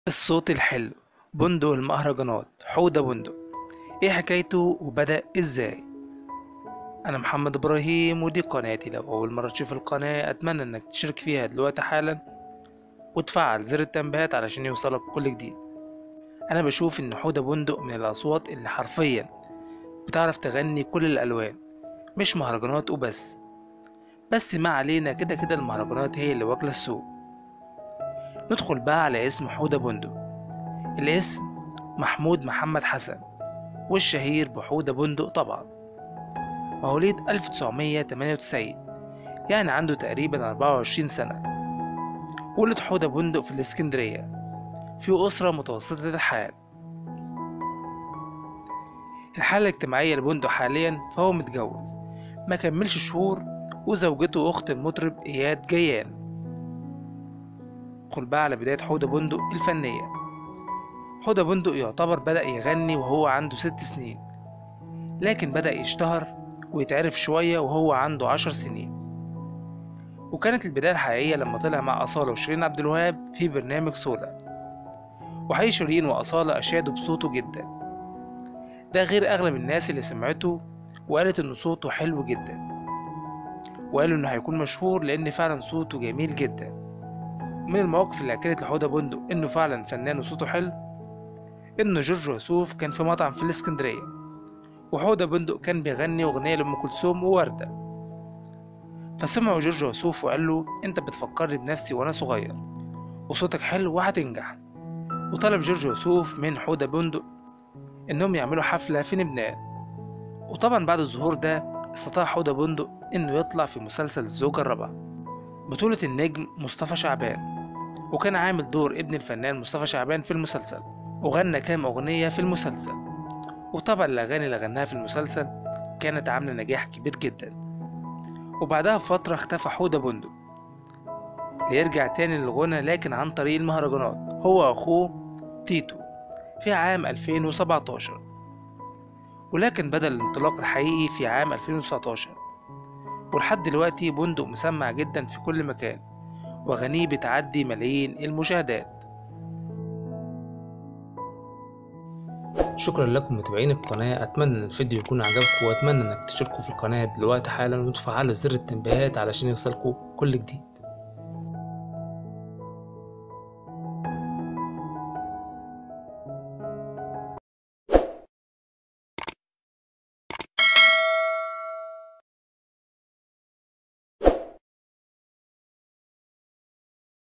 الصوت الحلو، بندق المهرجانات حودة بندق. ايه حكايته وبدأ ازاي؟ انا محمد ابراهيم ودي قناتي. لو اول مرة تشوف القناة اتمنى انك تشترك فيها دلوقتي حالا وتفعل زر التنبيهات علشان يوصلك كل جديد. انا بشوف ان حودة بندق من الاصوات اللي حرفيا بتعرف تغني كل الالوان، مش مهرجانات وبس. بس ما علينا، كده كده المهرجانات هي اللي واكلة السوق. ندخل بقى على اسم حودة بندق. الاسم محمود محمد حسن، والشهير بحودة بندق طبعا. مواليد 1998، يعني عنده تقريبا 24 سنة. ولد حودة بندق في الإسكندرية في أسرة متوسطة الحال. الحالة الاجتماعية لبندق حاليا فهو متجوز ما كملش شهور، وزوجته أخت المطرب إياد جيان. ندخل بقى على بداية حودة بندق الفنية. حودة بندق يعتبر بدأ يغني وهو عنده 6 سنين، لكن بدأ يشتهر ويتعرف شوية وهو عنده 10 سنين. وكانت البداية الحقيقية لما طلع مع أصالة وشيرين عبد الوهاب في برنامج سودا. وحقيقي شيرين وأصالة أشادوا بصوته جدا، ده غير أغلب الناس اللي سمعته وقالت إن صوته حلو جدا، وقالوا إنه هيكون مشهور لأن فعلا صوته جميل جدا. من المواقف اللي أكدت لحودة بندق إنه فعلا فنان وصوته حلو، إنه جورج وسوف كان في مطعم في الإسكندرية، وحودة بندق كان بيغني أغنية لأم كلثوم ووردة. فسمعوا جورج وسوف وقال له: أنت بتفكرني بنفسي وأنا صغير، وصوتك حلو وهتنجح. وطلب جورج وسوف من حودة بندق إنهم يعملوا حفلة في لبنان. وطبعا بعد الظهور ده استطاع حودة بندق إنه يطلع في مسلسل الزوجة الرابعة بطولة النجم مصطفى شعبان، وكان عامل دور ابن الفنان مصطفى شعبان في المسلسل، وغنى كام أغنية في المسلسل. وطبعا الأغاني اللي غناها في المسلسل كانت عاملة نجاح كبير جدا. وبعدها بفترة اختفى حودة بندق ليرجع تاني للغنى، لكن عن طريق المهرجانات هو وأخوه تيتو في عام 2017. ولكن بدأ الانطلاق الحقيقي في عام 2019، ولحد دلوقتي بندق مسمع جدا في كل مكان، وأغانيه بتعدي ملايين المشاهدات. شكرا لكم متابعين القناة، أتمنى إن الفيديو يكون عجبكم، وأتمنى إنك تشتركوا في القناة دلوقتي حالا وتفعلوا زر التنبيهات علشان يوصلكوا كل جديد.